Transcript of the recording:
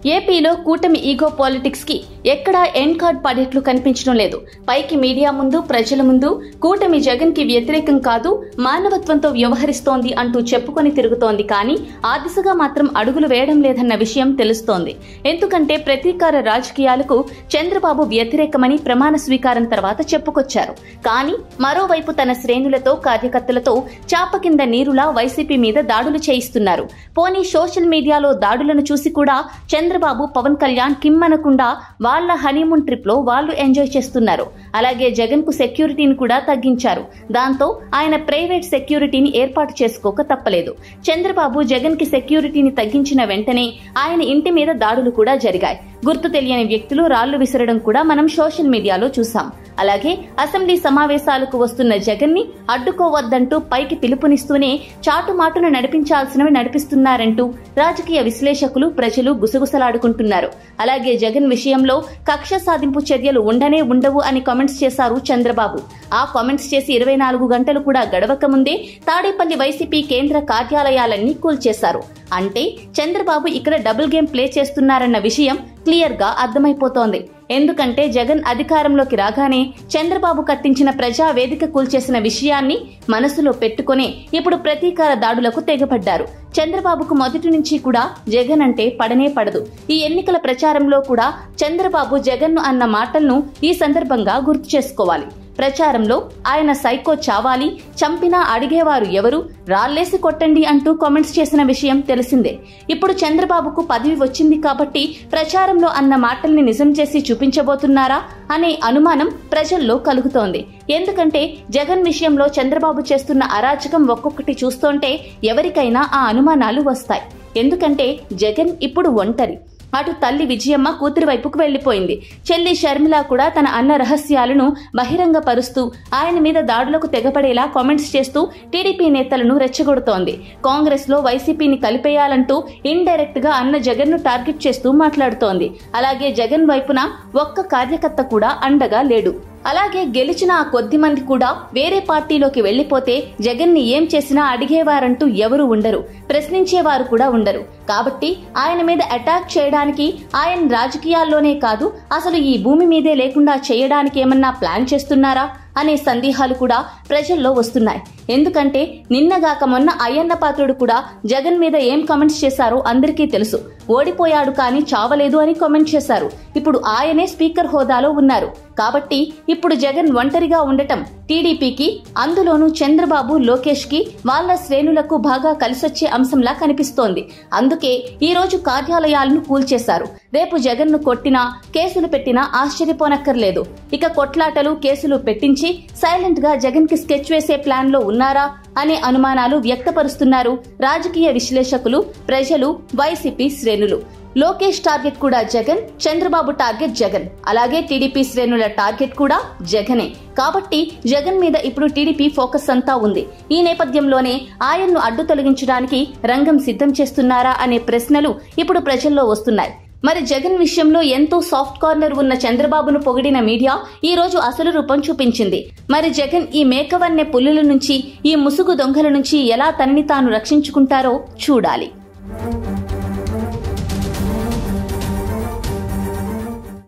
ఏపీలో కూటమి ego politics కి ఎక్కడా ఎండ్ కార్డ్ పడేట్లు కనిపించడం లేదు. పైకి మీడియా ముందు, ప్రజల ముందు కూటమి జగన్ కి వ్యతిరేకం కాదు, మానవత్వంతో వ్యవహరిస్తోంది అంటూ చెప్పుకొని తిరుగుతోంది. కానీ ఆ దిశగా మాత్రం అడుగులు వేయడం లేదన్న విషయం తెలుస్తోంది. ఎందుకంటే ప్రతీకార రాజకీయాలకు చంద్రబాబు వ్యతిరేకమని ప్రమాణ స్వీకారం తర్వాత చెప్పుకొచ్చారు. కానీ మరోవైపు తన శ్రేణులతో, కార్యకర్తలతో చాప కింద నీరులా వైసీపీ మీద దాడులు చేయిస్తున్నారు. పోనీ సోషల్ మీడియాలో దాడులను చూసి కూడా చంద్రబాబు, పవన్ కళ్యాణ్ కిమ్మనకుండా వాళ్ల హనీమూన్ ట్రిప్ లో వాళ్లు ఎంజాయ్ చేస్తున్నారు. అలాగే జగన్ కు సెక్యూరిటీని కూడా తగ్గించారు. దాంతో ఆయన ప్రైవేట్ సెక్యూరిటీని ఏర్పాటు చేసుకోక తప్పలేదు. చంద్రబాబు జగన్ కి సెక్యూరిటీని తగ్గించిన వెంటనే ఆయన ఇంటి మీద దాడులు కూడా జరిగాయి. గుర్తు తెలియని వ్యక్తులు రాళ్లు విసరడం కూడా మనం సోషల్ మీడియాలో చూసాం. అలాగే అసెంబ్లీ సమావేశాలకు వస్తున్న జగన్ ని అడ్డుకోవద్దంటూ పైకి పిలుపునిస్తూనే చాటుమాటును నడిపించాల్సినవి నడిపిస్తున్నారంటూ రాజకీయ విశ్లేషకులు, ప్రజలు గుసగుసలాడుకుంటున్నారు. అలాగే జగన్ విషయంలో కక్ష సాధింపు చర్యలు ఉండనే ఉండవు అని కామెంట్స్ చేశారు చంద్రబాబు. ఆ కామెంట్స్ చేసి 24 గంటలు కూడా గడవక ముందే తాడేపల్లి వైసీపీ కేంద్ర కార్యాలయాలన్నీ కూల్చేశారు. అంటే చంద్రబాబు ఇక్కడ డబుల్ గేమ్ ప్లే చేస్తున్నారన్న విషయం క్లియర్ గా అర్థమైపోతోంది. ఎందుకంటే జగన్ అధికారంలోకి రాగానే చంద్రబాబు కట్టించిన ప్రజా వేదిక కూల్చేసిన విషయాన్ని మనసులో పెట్టుకునే ఇప్పుడు ప్రతీకార దాడులకు తెగపడ్డారు. చంద్రబాబుకు మొదటి నుంచి కూడా జగన్ అంటే పడనే పడదు. ఈ ఎన్నికల ప్రచారంలో కూడా చంద్రబాబు జగన్ ను అన్న మాటలను ఈ సందర్భంగా గుర్తు చేసుకోవాలి. ప్రచారంలో ఆయన సైకో చావాలి, చంపినా అడిగేవారు ఎవరు, రాళ్లేసి కొట్టండి అంటూ కామెంట్స్ చేసిన విషయం తెలిసిందే. ఇప్పుడు చంద్రబాబుకు పదవి వచ్చింది కాబట్టి ప్రచారంలో అన్న మాటల్ని నిజం చేసి చూపించబోతున్నారా అనే అనుమానం ప్రజల్లో కలుగుతోంది. ఎందుకంటే జగన్ విషయంలో చంద్రబాబు చేస్తున్న అరాచకం ఒక్కొక్కటి చూస్తుంటే ఎవరికైనా ఆ అనుమానాలు వస్తాయి. ఎందుకంటే జగన్ ఇప్పుడు ఒంటరి. అటు తల్లి విజయమ్మ కూతురి వైపుకు వెళ్లిపోయింది. చెల్లి షర్మిల కూడా తన అన్న రహస్యాలను బహిరంగపరుస్తూ ఆయన మీద దాడులకు తెగపడేలా కామెంట్స్ చేస్తూ టీడీపీ నేతలను రెచ్చగొడుతోంది. కాంగ్రెస్ లో వైసీపీని కలిపేయాలంటూ ఇండైరెక్ట్ గా అన్న జగన్ ను టార్గెట్ చేస్తూ మాట్లాడుతోంది. అలాగే జగన్ వైపున ఒక్క కార్యకర్త కూడా అండగా లేడు. అలాగే గెలిచిన ఆ కొద్ది మంది కూడా వేరే పార్టీలోకి వెళ్లిపోతే జగన్ ని ఏం చేసినా అడిగేవారంటూ ఎవరూ ఉండరు, ప్రశ్నించేవారు కూడా ఉండరు. కాబట్టి ఆయన మీద అటాక్ చేయడానికి, ఆయన రాజకీయాల్లోనే కాదు అసలు ఈ భూమి మీదే లేకుండా చేయడానికి ఏమన్నా ప్లాన్ చేస్తున్నారా అనే సందేహాలు కూడా ప్రజల్లో వస్తున్నాయి. ఎందుకంటే నిన్నగాక మొన్న అయ్యన్న పాత్రుడు కూడా జగన్ మీద ఏం కామెంట్స్ చేశారో అందరికీ తెలుసు. ఓడిపోయాడు కానీ చావలేదు అని కామెంట్ చేశారు. ఇప్పుడు ఆయనే స్పీకర్ హోదాలో ఉన్నారు. కాబట్టి ఇప్పుడు జగన్ ఒంటరిగా ఉండటం టీడీపీకి, అందులోనూ చంద్రబాబు, లోకేష్ కి, వాళ్ల శ్రేణులకు బాగా కలిసొచ్చే అంశంలా కనిపిస్తోంది. అందుకే ఈ రోజు కార్యాలయాలను కూల్చేశారు. రేపు జగన్ ను కొట్టినా, కేసులు పెట్టినా ఆశ్చర్యపోనక్కర్లేదు. ఇక కొట్లాటలు, కేసులు పెట్టించి సైలెంట్ గా జగన్ కి స్కెచ్ వేసే ప్లాన్ లో ఉన్నారా అనే అనుమానాలు వ్యక్తపరుస్తున్నారు రాజకీయ విశ్లేషకులు, ప్రజలు, వైసీపీ శ్రేణులు. లోకేష్ టార్గెట్ కూడా జగన్, చంద్రబాబు టార్గెట్ జగన్, అలాగే టీడీపీ శ్రేణుల టార్గెట్ కూడా జగనే. కాబట్టి జగన్ మీద ఇప్పుడు టీడీపీ ఫోకస్ అంతా ఉంది. ఈ నేపథ్యంలోనే ఆయన్ను అడ్డు తొలగించడానికి రంగం సిద్ధం చేస్తున్నారా అనే ప్రశ్నలు ఇప్పుడు ప్రజల్లో వస్తున్నాయి. మరి జగన్ విషయంలో ఎంతో సాఫ్ట్ కార్నర్ ఉన్న చంద్రబాబును పొగిడిన మీడియా ఈ రోజు అసలు రూపం చూపించింది. మరి జగన్ ఈ మేకవన్నె పుల్లుల నుంచి, ఈ ముసుగు దొంగల నుంచి ఎలా తనని తాను రక్షించుకుంటారో చూడాలి.